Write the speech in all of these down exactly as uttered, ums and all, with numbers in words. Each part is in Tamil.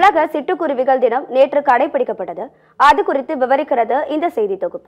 உலக சிட்டுக்குருவிகள் தினம் நேற்று கடைபிடிக்கப்பட்டது. அது குறித்து விவரிக்கிறது இந்த செய்தி தொகுப்பு.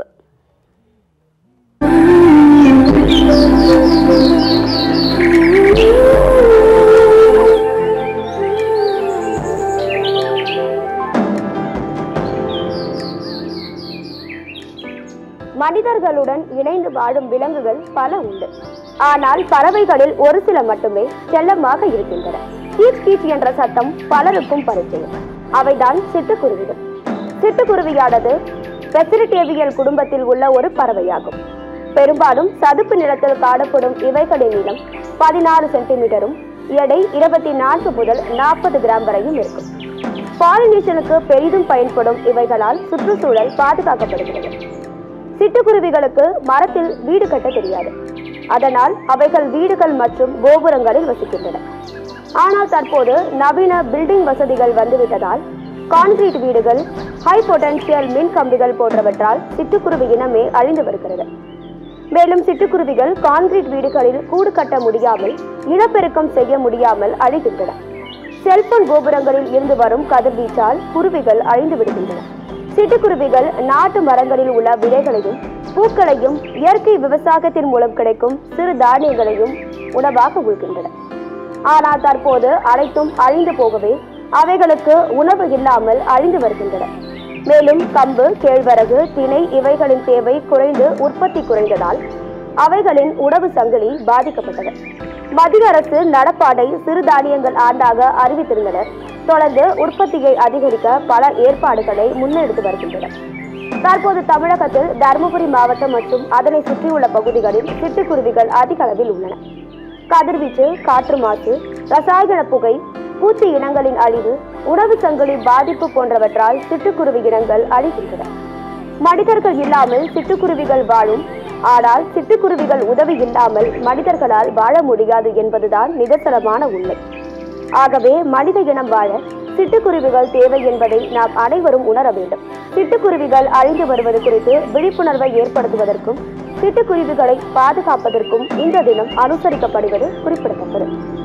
மனிதர்களுடன் இணைந்து வாழும் விலங்குகள் பல உண்டு. ஆனால் பறவைகளில் ஒரு சில மட்டுமே செல்லமாக இருக்கின்றன. கீச் கீச் என்ற சத்தம் பலருக்கும் பரிச்சயம். அவைதான் சிட்டுக்குருவிகள். சிட்டுக்குருவியானது பெசிரிட்டேவியல் குடும்பத்தில் உள்ள ஒரு பறவையாகும். பெரும்பாலும் சதுப்பு நிலத்தில் காணப்படும் இவைகளின் நீளம் பதினாறு சென்டிமீட்டரும் எடை இருபத்தி நான்கு முதல் நாற்பது கிராம் வரையும் இருக்கும். பாலினேஷனுக்கு பெரிதும் பயன்படும் இவைகளால் சுற்றுச்சூழல் பாதுகாக்கப்படுகிறது. சிட்டுக்குருவிகளுக்கு மரத்தில் வீடு கட்ட தெரியாது. அதனால் அவைகள் வீடுகள் மற்றும் கோபுரங்களில் வசிக்கின்றன. ஆனால் தற்போது நவீன பில்டிங் வசதிகள் வந்துவிட்டதால் கான்கிரீட் வீடுகள், ஹை பொட்டன்ஷியல் மின் கம்பிகள் போன்றவற்றால் சிட்டுக்குருவி இனமே அழிந்து வருகிறது. மேலும் சிட்டுக்குருவிகள் கான்கிரீட் வீடுகளில் கூடு கட்ட முடியாமல், இனப்பெருக்கம் செய்ய முடியாமல் அழிகின்றன. செல்போன் கோபுரங்களில் இருந்து வரும் கதிர்வீச்சால் குருவிகள் அழிந்து விடுகின்றன. சிட்டுக்குருவிகள் நாட்டு மரங்களில் உள்ள விதைகளையும் பூக்களையும் இயற்கை விவசாயத்தின் மூலம் கிடைக்கும் சிறு தானியங்களையும் உணவாக உள்கின்றன. ஆனால் தற்போது அனைத்தும் அழிந்து போகவே அவைகளுக்கு உணவு இல்லாமல் அழிந்து வருகின்றன. மேலும் கம்பு, கேழ்வரகு, திணை இவைகளின் தேவை குறைந்து உற்பத்தி குறைந்ததால் அவைகளின் உணவு சங்கிலி பாதிக்கப்பட்டது. மத்திய அரசு நடப்பாடை சிறுதானியங்கள் ஆண்டாக அறிவித்திருந்தனர். தொடர்ந்து உற்பத்தியை அதிகரிக்க பல ஏற்பாடுகளை முன்னெடுத்து வருகின்றனர். தற்போது தமிழகத்தில் தருமபுரி மாவட்டம் மற்றும் அதனை சுற்றியுள்ள பகுதிகளில் சிட்டுக்குருவிகள் அதிக அளவில் உள்ளன. கதிர்வீச்சு, காற்று மாசு, ரசாயன புகை, பூச்சி இனங்களின் அழிவு, உணவு சங்கிலி பாதிப்பு போன்றவற்றால் சிட்டுக்குருவி இனங்கள் அழிகின்றன. மனிதர்கள் இல்லாமல் சிட்டுக்குருவிகள் வாழும். ஆனால் சிட்டுக்குருவிகள் உதவி இல்லாமல் மனிதர்களால் வாழ முடியாது என்பதுதான் நிதர்சனமான உண்மை. ஆகவே மனித இனம் வாழ சிட்டுக்குருவிகள் தேவை என்பதை நாம் அனைவரும் உணர வேண்டும். சிட்டுக்குருவிகள் அழிந்து வருவது குறித்து விழிப்புணர்வை ஏற்படுத்துவதற்கும் சிட்டுக்குருவிகளை பாதுகாப்பதற்கும் இந்த தினம் அனுசரிக்கப்படுவது குறிப்பிடத்தக்கது.